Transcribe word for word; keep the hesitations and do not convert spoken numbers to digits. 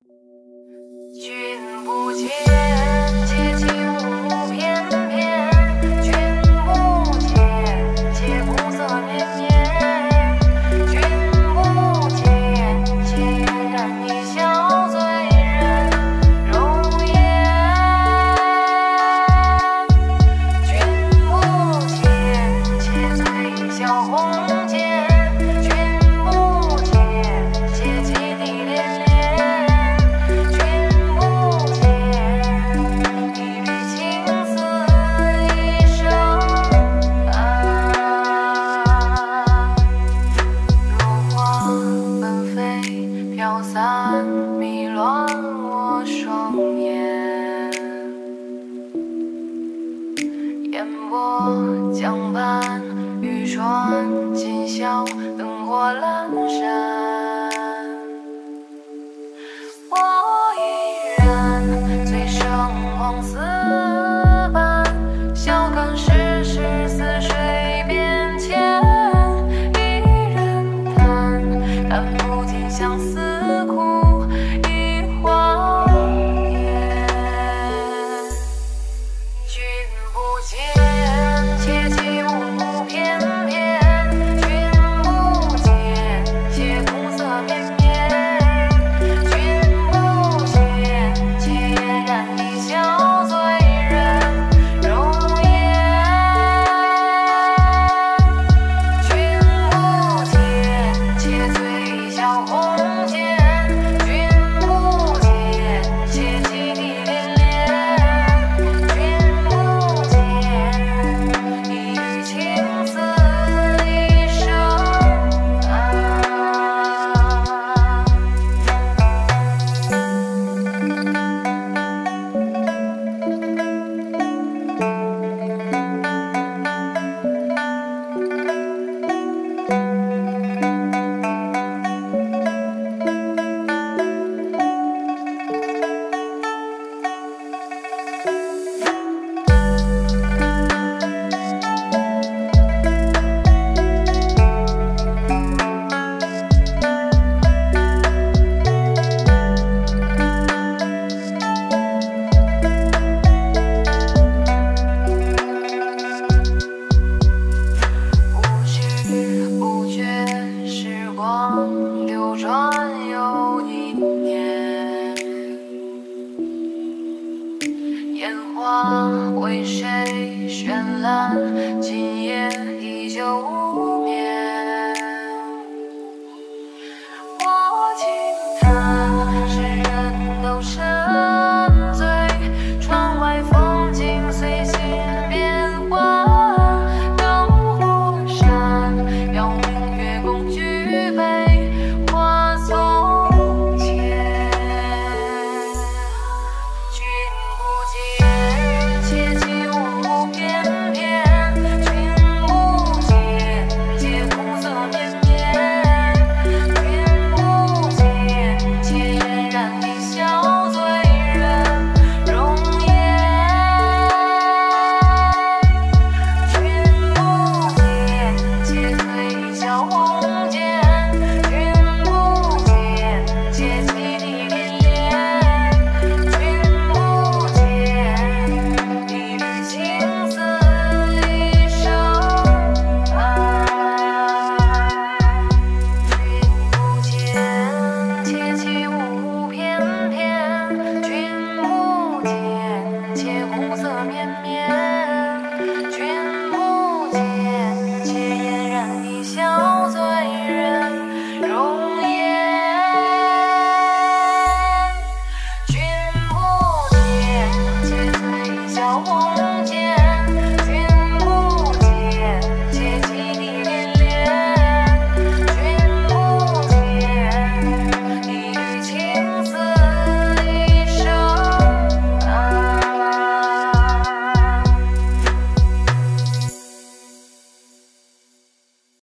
君不见，且起舞翩翩；君不见，且暮色绵绵；君不见，且嫣然一笑醉人容颜；君不见，且醉一笑红笺；君不见，且泣涕涟涟。 飘散迷乱我双眼，烟波江畔，渔船今宵，灯火阑珊。我依然醉生梦死般，笑看世事似水变迁，一人叹，叹不尽相思。 转又一年，烟花为谁绚烂？今夜依旧无眠。我轻叹世人都沉醉，窗外风景随心变幻。灯火闪，邀明月共举杯。 红。